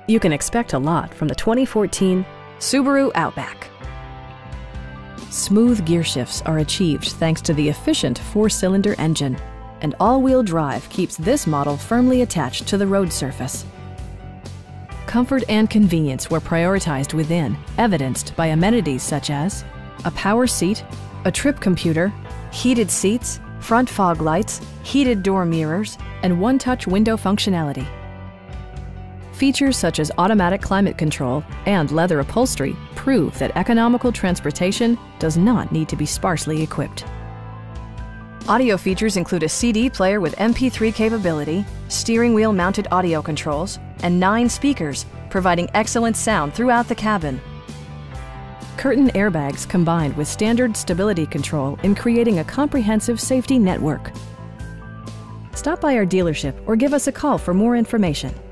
You can expect a lot from the 2014 Subaru Outback. Smooth gear shifts are achieved thanks to the efficient 4-cylinder engine, and all-wheel drive keeps this model firmly attached to the road surface. Comfort and convenience were prioritized within, evidenced by amenities such as a power seat, a trip computer, heated seats, front fog lights, heated door mirrors, and one-touch window functionality. Features such as automatic climate control and leather upholstery prove that economical transportation does not need to be sparsely equipped. Audio features include a CD player with MP3 capability, steering wheel mounted audio controls, and 9 speakers, providing excellent sound throughout the cabin. Curtain airbags combined with standard stability control in creating a comprehensive safety network. Stop by our dealership or give us a call for more information.